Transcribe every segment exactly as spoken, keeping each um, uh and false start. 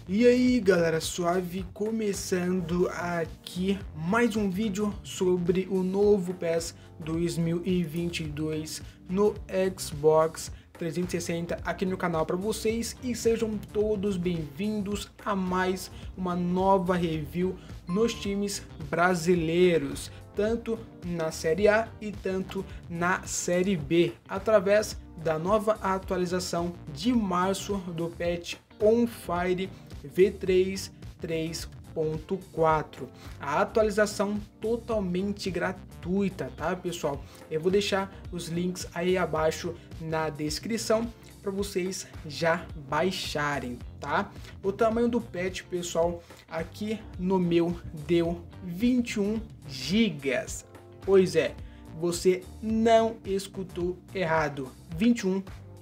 E aí galera, suave, começando aqui mais um vídeo sobre o novo P E S dois mil e vinte e dois no Xbox trezentos e sessenta aqui no canal para vocês, e sejam todos bem-vindos a mais uma nova review nos times brasileiros, tanto na Série A e tanto na Série B, através da nova atualização de março do patch On Fire V três três ponto quatro. A atualização totalmente gratuita, tá pessoal? Eu vou deixar os links aí abaixo na descrição para vocês já baixarem, tá? O tamanho do patch, pessoal, aqui no meu deu vinte e um gigas. Pois é, você não escutou errado, vinte e um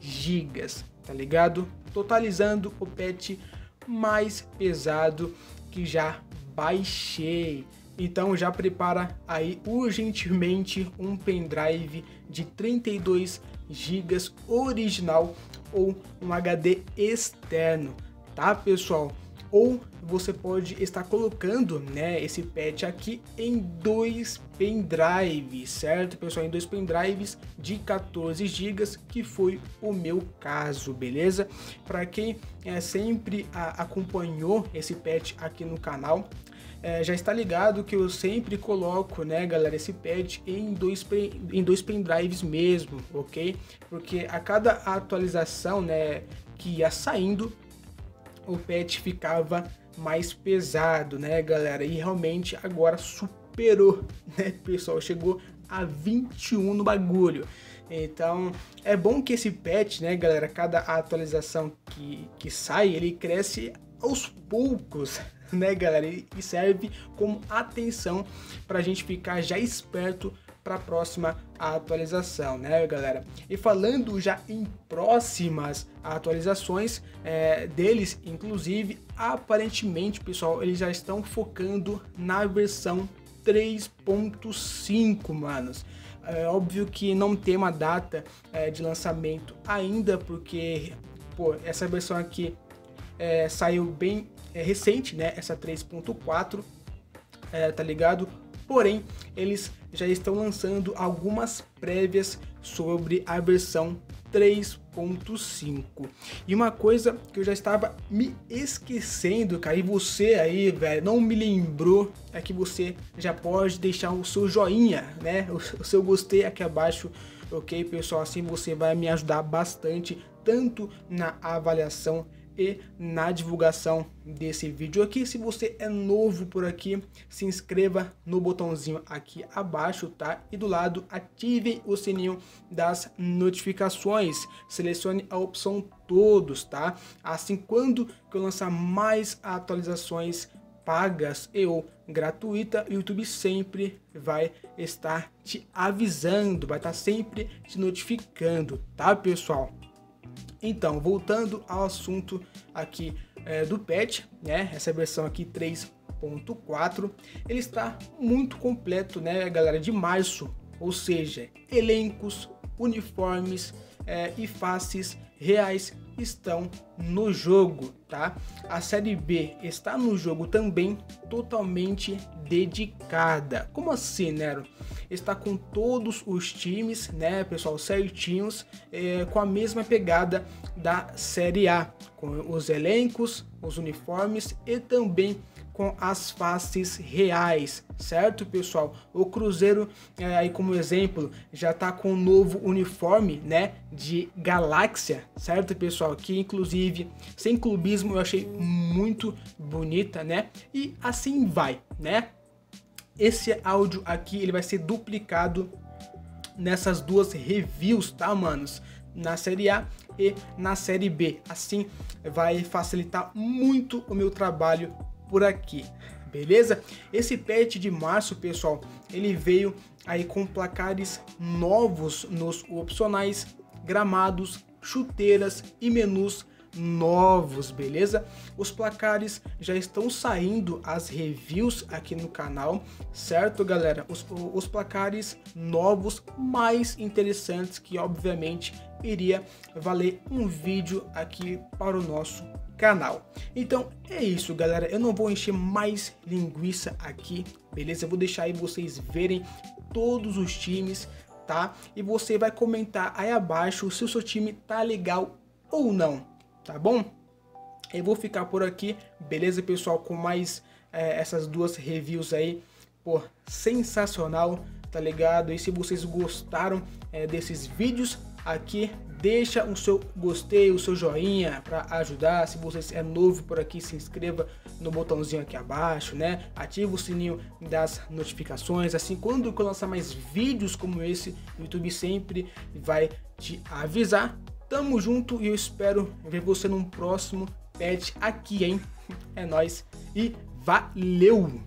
gigas, tá ligado? Totalizando o patch mais pesado que já baixei. Então já prepara aí urgentemente um pendrive de trinta e dois gigas original ou um H D externo, tá pessoal? Ou você pode estar colocando, né, esse patch aqui em dois pendrives, certo pessoal? Em dois pendrives de quatorze gigas, que foi o meu caso, beleza? Para quem é, sempre a, acompanhou esse patch aqui no canal, é, já está ligado que eu sempre coloco, né, galera, esse patch em dois, em dois pendrives mesmo, ok? Porque a cada atualização, né, que ia saindo, o patch ficava mais pesado, né, galera? E realmente agora superou, né, pessoal? Chegou a vinte e um no bagulho. Então é bom que esse patch, né, galera, cada atualização que, que sai, ele cresce aos poucos, né, galera? E serve como atenção para a gente ficar já esperto para a próxima atualização, né, galera? E falando já em próximas atualizações é, deles, inclusive, aparentemente, pessoal, eles já estão focando na versão três ponto cinco, manos. É óbvio que não tem uma data é, de lançamento ainda, porque, pô, essa versão aqui é, saiu bem é, recente, né? Essa três ponto quatro, é, tá ligado? Porém, eles já estão lançando algumas prévias sobre a versão três ponto cinco. E uma coisa que eu já estava me esquecendo, cara, e você aí, velho, não me lembrou, é que você já pode deixar o seu joinha, né? O seu gostei aqui abaixo, ok, pessoal? Assim você vai me ajudar bastante, tanto na avaliação e na divulgação desse vídeo aqui. Se você é novo por aqui, se inscreva no botãozinho aqui abaixo, tá? E do lado ative o sininho das notificações, selecione a opção todos, tá? Assim, quando que eu lançar mais atualizações pagas e ou gratuita, o YouTube sempre vai estar te avisando, vai estar sempre te notificando, tá pessoal? Então, voltando ao assunto aqui é, do patch, né? Essa versão aqui três ponto quatro, ele está muito completo, né, galera, de março, ou seja, elencos, uniformes é, e faces reais estão no jogo, tá? A Série B está no jogo também, totalmente dedicada. Como assim, Nero? Está com todos os times, né, pessoal, certinhos, é, com a mesma pegada da Série A, com os elencos, os uniformes e também com as faces reais, certo pessoal? O Cruzeiro, é, aí como exemplo, já tá com um novo uniforme, né, de Galáxia, certo pessoal? Que inclusive, sem clubismo, eu achei muito bonita, né? E assim vai, né? Esse áudio aqui, ele vai ser duplicado nessas duas reviews, tá, manos? Na Série A e na Série B. Assim vai facilitar muito o meu trabalho por aqui, beleza? Esse patch de março, pessoal, ele veio aí com placares novos nos opcionais, gramados, chuteiras e menus novos, beleza? Os placares já estão saindo, as reviews aqui no canal, certo, galera? Os, os placares novos mais interessantes que obviamente iria valer um vídeo aqui para o nosso canal. Então é isso, galera, eu não vou encher mais linguiça aqui, beleza? Eu vou deixar aí vocês verem todos os times, tá? E você vai comentar aí abaixo se o seu time tá legal ou não, tá bom? Eu vou ficar por aqui, beleza, pessoal, com mais é, essas duas reviews aí, pô, sensacional, tá ligado? E se vocês gostaram é, desses vídeos aqui, deixa o seu gostei, o seu joinha para ajudar. Se você é novo por aqui, se inscreva no botãozinho aqui abaixo, né? Ativa o sininho das notificações, assim quando eu lançar mais vídeos como esse, o YouTube sempre vai te avisar. Tamo junto e eu espero ver você num próximo patch aqui, hein? É nóis e valeu!